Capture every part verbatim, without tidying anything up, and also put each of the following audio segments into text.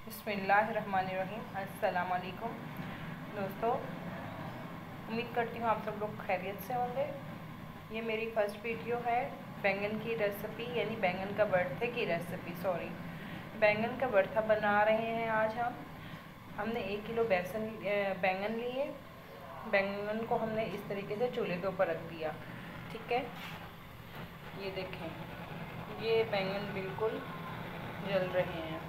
बिस्मिल्लाहिर्रहमानिर्रहीम। अस्सलाम वालेकुम दोस्तों, उम्मीद करती हूँ आप सब लोग खैरियत से होंगे। ये मेरी फर्स्ट वीडियो है बैंगन की रेसिपी, यानी बैंगन का भरते की रेसिपी सॉरी बैंगन का भरता बना रहे हैं आज हम। हमने एक किलो बेसन बैंगन लिए। बैंगन को हमने इस तरीके से चूल्हे के ऊपर रख दिया, ठीक है। ये देखें, ये बैंगन बिल्कुल जल रहे हैं।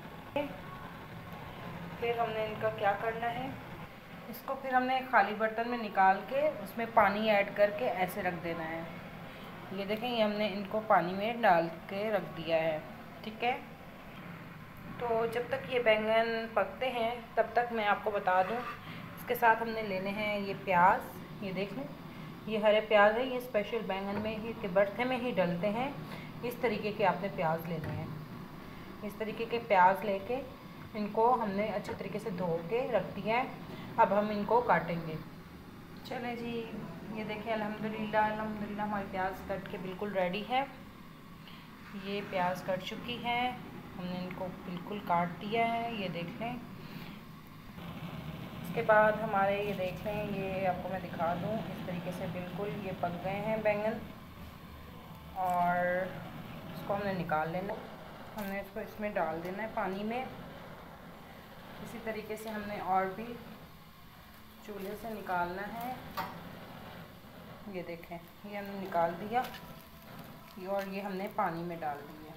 फिर हमने इनका क्या करना है, इसको फिर हमने खाली बर्तन में निकाल के उसमें पानी ऐड करके ऐसे रख देना है। ये देखें, ये हमने इनको पानी में डाल के रख दिया है, ठीक है। तो जब तक ये बैंगन पकते हैं तब तक मैं आपको बता दूं, इसके साथ हमने लेने हैं ये प्याज। ये देख लें, ये हरे प्याज है। ये स्पेशल बैंगन में ही के भरते में ही डलते हैं। इस तरीके के आपने प्याज लेने हैं। इस तरीके के प्याज लेके इनको हमने अच्छे तरीके से धो के रख दिया है। अब हम इनको काटेंगे। चलें जी, ये देखें, अल्हम्दुलिल्लाह अल्हम्दुलिल्लाह हमारी प्याज कट के बिल्कुल रेडी है। ये प्याज कट चुकी है, हमने इनको बिल्कुल काट दिया है। ये देख लें। इसके बाद हमारे ये देख लें, ये आपको मैं दिखा दूँ, इस तरीके से बिल्कुल ये पक गए हैं बैंगन। और इसको हमने निकाल लेना। हमने इसको इसमें डाल देना है पानी में। इसी तरीके से हमने और भी चूल्हे से निकालना है। ये देखें, ये हमने निकाल दिया, ये और ये हमने पानी में डाल दिया।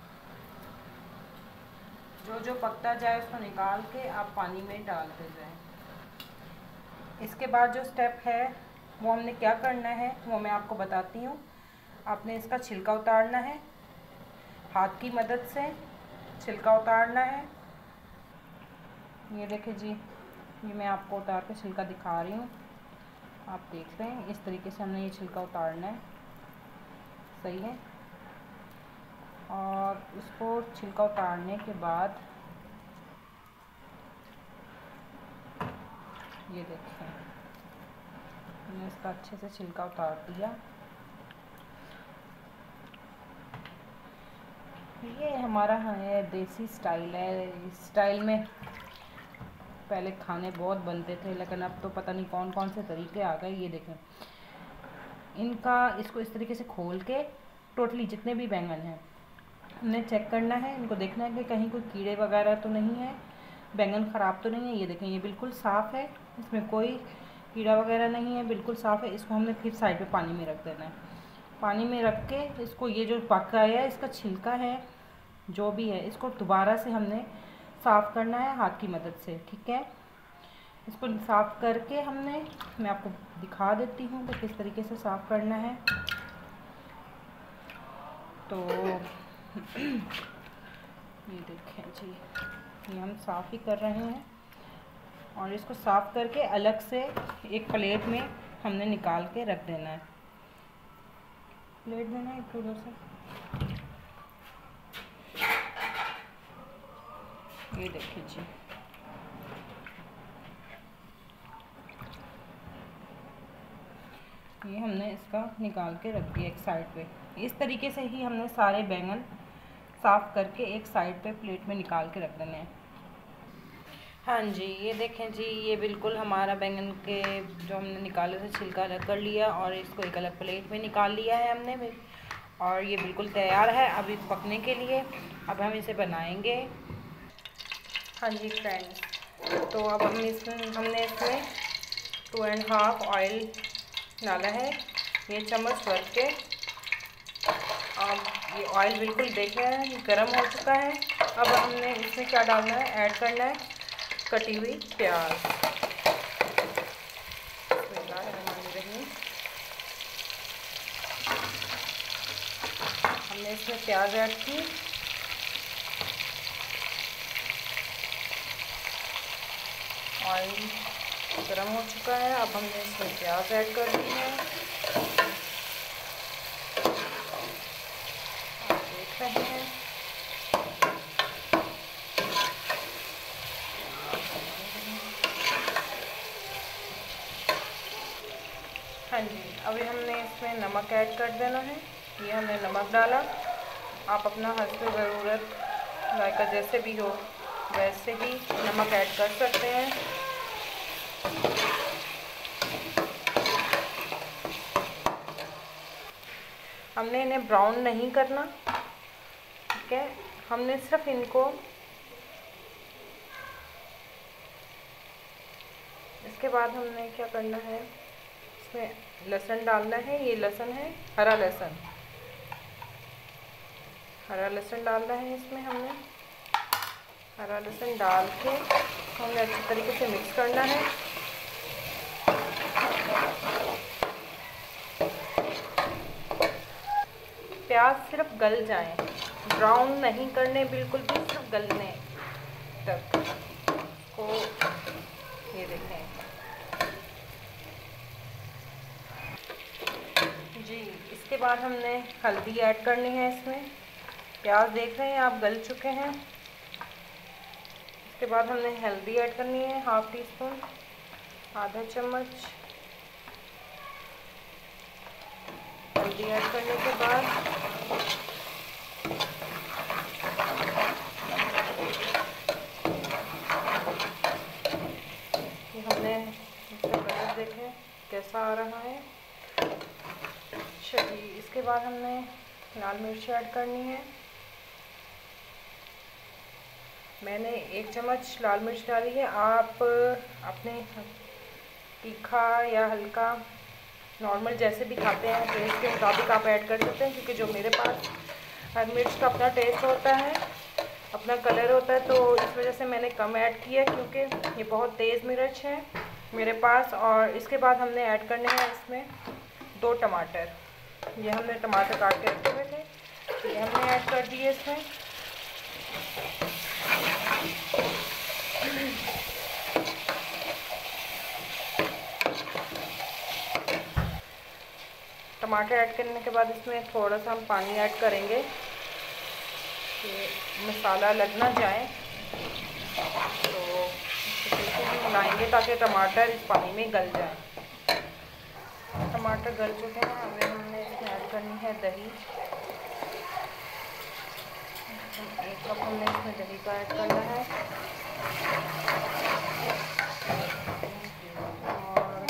जो जो पकता जाए उसको निकाल के आप पानी में डालते जाएं। इसके बाद जो स्टेप है वो हमने क्या करना है वो मैं आपको बताती हूँ। आपने इसका छिलका उतारना है, हाथ की मदद से छिलका उतारना है। ये देखें जी, ये मैं आपको उतार के छिलका दिखा रही हूँ, आप देख रहे हैं। इस तरीके से हमने ये छिलका उतारना है, सही है। और इसको छिलका उतारने के बाद ये देखें, हमने इसका अच्छे से छिलका उतार दिया। ये हमारा है देसी स्टाइल है। इस स्टाइल में पहले खाने बहुत बनते थे, लेकिन अब तो पता नहीं कौन कौन से तरीके आ गए। ये देखें, इनका इसको इस तरीके से खोल के टोटली जितने भी बैंगन हैं हमने चेक करना है। इनको देखना है कि कहीं कोई कीड़े वगैरह तो नहीं है, बैंगन ख़राब तो नहीं है। ये देखें, ये बिल्कुल साफ़ है, इसमें कोई कीड़ा वगैरह नहीं है, बिल्कुल साफ़ है। इसको हमने फिर साइड पे पानी में रख देना है। पानी में रख के इसको, ये जो पका है इसका छिलका है जो भी है, इसको दोबारा से हमने साफ़ करना है हाथ की मदद से, ठीक है। इसको साफ़ करके हमने, मैं आपको दिखा देती हूँ कि किस तरीके से साफ़ करना है। तो ये देखें जी, ये हम साफ़ ही कर रहे हैं। और इसको साफ़ करके अलग से एक प्लेट में हमने निकाल के रख देना है। प्लेट देना है उधर से। ये देखिए जी, ये हमने इसका निकाल के रख दिया एक साइड पे। इस तरीके से ही हमने सारे बैंगन साफ़ करके एक साइड पे प्लेट में निकाल के रख देने हैं। हाँ जी, ये देखें जी, ये बिल्कुल हमारा बैंगन के जो हमने निकाले थे छिलका अलग कर लिया और इसको एक अलग प्लेट में निकाल लिया है हमने भी। और ये बिल्कुल तैयार है अभी पकने के लिए। अब हम इसे बनाएंगे। हाँ जी फ्रेंड्स, तो अब हम इसमें हमने इसमें टू एंड हाफ ऑयल डाला है, ये चम्मच भर के। अब ये ऑयल बिल्कुल देख रहे हैं गर्म हो चुका है। अब हमने इसमें क्या डालना है, ऐड करना है कटी हुई प्याज। हमने इसमें प्याज ऐड की। ऑयल गर्म हो चुका है, अब हमने इसमें प्याज ऐड कर दी है। आप देख रहे हैं, हाँ जी। अभी हमने इसमें नमक ऐड कर देना है। ये हमने नमक डाला। आप अपना हस्ब ज़रूरत जायका जैसे भी हो वैसे ही नमक ऐड कर सकते हैं। हमने इन्हें ब्राउन नहीं करना, ठीक है। हमने सिर्फ इनको इसके बाद हमने क्या करना है, इसमें लहसुन डालना है। ये लहसुन है, हरा लहसुन, हरा लहसुन डालना है इसमें। हमने हरा लहसुन डाल के हमें अच्छी तरीके से मिक्स करना है। प्याज सिर्फ गल जाएं, ब्राउन नहीं करने बिल्कुल भी, सिर्फ गलने तक को। ये देखें जी। इसके बाद हमने हल्दी ऐड करनी है इसमें। प्याज देख रहे हैं आप गल चुके हैं। इसके बाद हमने हल्दी ऐड करनी है, हाफ टी स्पून, आधा चम्मच हल्दी ऐड करने के बाद ये हमने इसका कलर देखें कैसा आ रहा है। चलिए इसके बाद हमने लाल मिर्च ऐड करनी है। मैंने एक चम्मच लाल मिर्च डाली है। आप अपने तीखा या हल्का नॉर्मल जैसे भी खाते हैं टेस्ट के मुताबिक आप ऐड कर सकते हैं, क्योंकि जो मेरे पास हर मिर्च का अपना टेस्ट होता है, अपना कलर होता है, तो इस वजह से मैंने कम ऐड किया, क्योंकि ये बहुत तेज़ मिर्च है मेरे पास। और इसके बाद हमने ऐड करने हैं इसमें दो टमाटर। ये हमने टमाटर काट के रखे हुए थे, ये हमने ऐड कर दिए इसमें। टमाटर ऐड करने के बाद इसमें थोड़ा सा हम पानी ऐड करेंगे कि मसाला लग ना जाए, तो इसको हम मिलाएंगे ताकि टमाटर इस पानी में गल जाए। टमाटर गल चुके हैं, अभी हमने इसमें ऐड करनी है दही। एक कप हमने इसमें दही का ऐड करना है और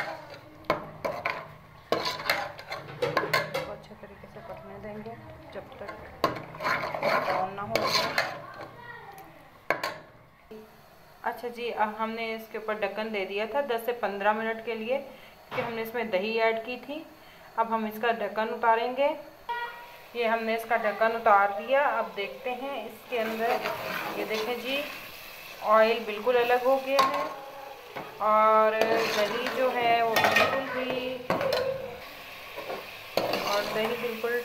इसको अच्छे तरीके से पकने देंगे जब तक ब्राउन ना हो जाए। अच्छा जी, हमने इसके ऊपर ढक्कन दे दिया था दस से पंद्रह मिनट के लिए, कि हमने इसमें दही ऐड की थी। अब हम इसका ढक्कन उतारेंगे। ये हमने इसका ढक्कन उतार दिया। अब देखते हैं इसके अंदर, ये देखें जी, ऑयल बिल्कुल अलग हो गया है और दही जो है वो बिल्कुल भी और दही बिल्कुल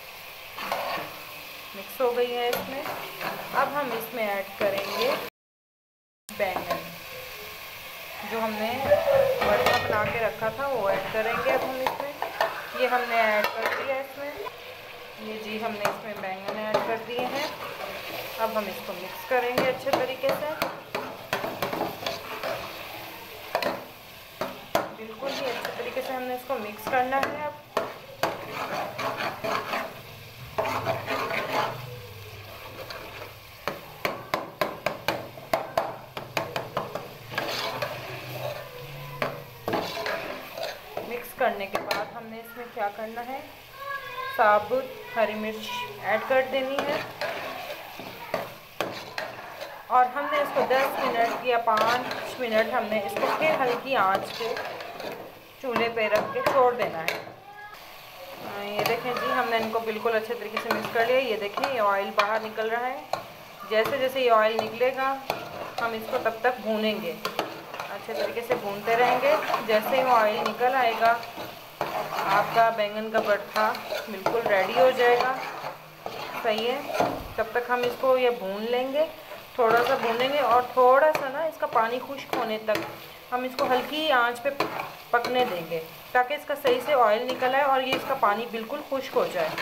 मिक्स हो गई है इसमें। अब हम इसमें ऐड करेंगे बैंगन, जो हमने भरता बना के रखा था वो ऐड करेंगे। अब हम इसमें ये हमने ऐड कर दिया इसमें। ये जी हमने इसमें बैंगन ऐड कर दिए हैं। अब हम इसको मिक्स करेंगे अच्छे तरीके से, बिल्कुल ही अच्छे तरीके से हमने इसको मिक्स करना है। अब मिक्स करने के बाद हमने इसमें क्या करना है, साबुत हरी मिर्च ऐड कर देनी है और हमने इसको दस मिनट या पाँच मिनट हमने इसको फिर हल्की आंच पे चूल्हे पे रख के छोड़ देना है। ये देखें जी, हमने इनको बिल्कुल अच्छे तरीके से मिक्स कर लिया। ये देखें ये ऑयल बाहर निकल रहा है। जैसे जैसे ये ऑयल निकलेगा हम इसको तब तक भूनेंगे, अच्छे तरीके से भूनते रहेंगे। जैसे ही ऑयल निकल आएगा आपका बैंगन का भरता बिल्कुल रेडी हो जाएगा। सही है, तब तक हम इसको ये भून लेंगे, थोड़ा सा भूनेंगे और थोड़ा सा ना इसका पानी खुश्क होने तक हम इसको हल्की आंच पे पकने देंगे, ताकि इसका सही से ऑयल निकल आए और ये इसका पानी बिल्कुल खुश्क हो जाए।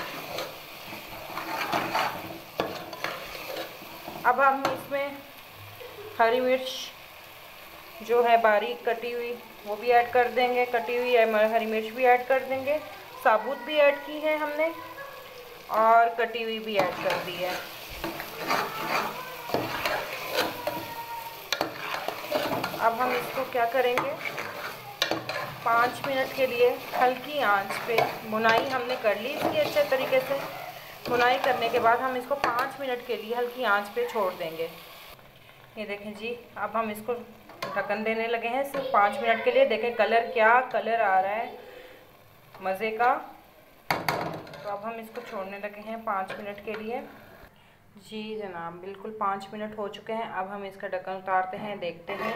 अब हम इसमें हरी मिर्च जो है बारीक कटी हुई वो भी ऐड कर देंगे, कटी हुई हरी मिर्च भी ऐड कर देंगे, साबुत भी ऐड की है हमने और कटी हुई भी ऐड कर दी है। अब हम इसको क्या करेंगे, पाँच मिनट के लिए हल्की आंच पे भुनाई हमने कर ली इसकी अच्छे तरीके से। भुनाई करने के बाद हम इसको पाँच मिनट के लिए हल्की आंच पे छोड़ देंगे। ये देखें जी, अब हम इसको ढक्कन देने लगे हैं सिर्फ पाँच मिनट के लिए। देखें कलर, क्या कलर आ रहा है मज़े का। तो अब हम इसको छोड़ने लगे हैं पाँच मिनट के लिए। जी जनाब, बिल्कुल पाँच मिनट हो चुके हैं। अब हम इसका ढक्कन उतारते हैं, देखते हैं।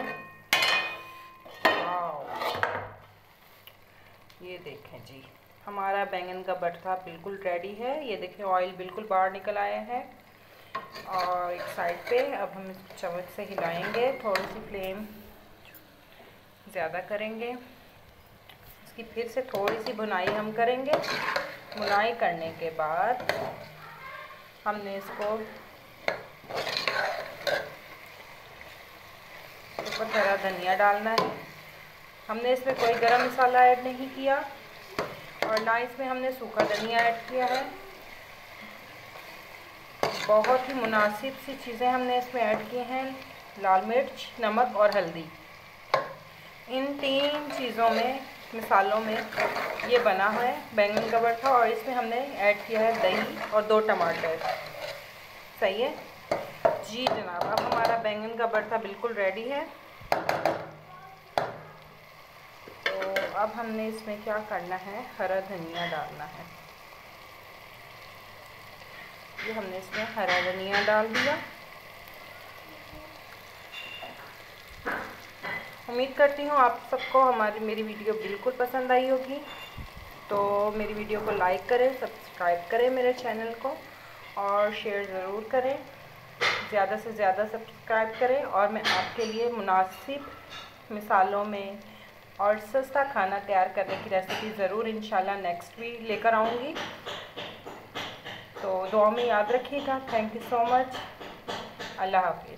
ये देखें जी, हमारा बैंगन का भरता बिल्कुल रेडी है। ये देखें ऑयल बिल्कुल बाहर निकल आया है। और एक साइड पे अब हम इसको चम्मच से हिलाएंगे, थोड़ी सी फ्लेम ज़्यादा करेंगे। इसकी फिर से थोड़ी सी भुनाई हम करेंगे। भुनाई करने के बाद हमने इसको ऊपर हरा धनिया डालना है। हमने इसमें कोई गरम मसाला ऐड नहीं किया और ना इसमें हमने सूखा धनिया ऐड किया है। बहुत ही मुनासिब सी चीज़ें हमने इसमें ऐड की हैं, लाल मिर्च, नमक और हल्दी। इन तीन चीज़ों में, मसालों में ये बना है बैंगन का भरता। और इसमें हमने ऐड किया है दही और दो टमाटर। सही है जी जनाब, अब हमारा बैंगन का भरता बिल्कुल रेडी है। तो अब हमने इसमें क्या करना है, हरा धनिया डालना है। ये हमने इसमें हरा धनिया डाल दिया। उम्मीद करती हूँ आप सबको हमारी मेरी वीडियो बिल्कुल पसंद आई होगी। तो मेरी वीडियो को लाइक करें, सब्सक्राइब करें मेरे चैनल को और शेयर ज़रूर करें। ज़्यादा से ज़्यादा सब्सक्राइब करें और मैं आपके लिए मुनासिब मिसालों में और सस्ता खाना तैयार करने की रेसिपी ज़रूर इंशाल्लाह नेक्स्ट वीक लेकर आऊँगी। तो दुआ में याद रखिएगा। Thank you so much. अल्लाह हाफ़िज़।